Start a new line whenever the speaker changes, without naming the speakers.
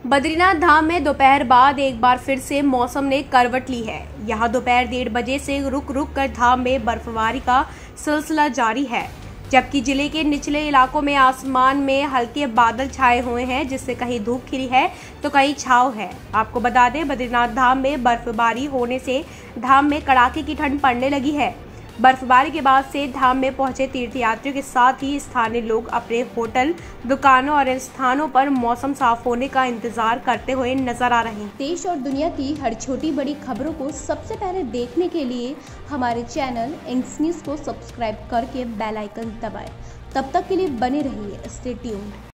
बद्रीनाथ धाम में दोपहर बाद एक बार फिर से मौसम ने करवट ली है। यहां दोपहर 1:30 बजे से रुक रुक कर धाम में बर्फबारी का सिलसिला जारी है, जबकि जिले के निचले इलाकों में आसमान में हल्के बादल छाए हुए हैं, जिससे कहीं धूप खिली है तो कहीं छांव है। आपको बता दें, बद्रीनाथ धाम में बर्फबारी होने से धाम में कड़ाके की ठंड पड़ने लगी है। बर्फबारी के बाद से धाम में पहुंचे तीर्थयात्रियों के साथ ही स्थानीय लोग अपने होटल, दुकानों और स्थानों पर मौसम साफ होने का इंतजार करते हुए नजर आ रहे हैं।
देश और दुनिया की हर छोटी बड़ी खबरों को सबसे पहले देखने के लिए हमारे चैनल इंक्स न्यूज को सब्सक्राइब करके बेल आइकन दबाएं। तब तक के लिए बने रहिए, स्टे ट्यून्ड।